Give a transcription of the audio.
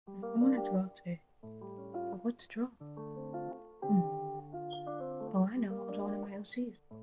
I want to draw too. But what to draw? Hmm. Oh, I know. I'll draw in my OCs.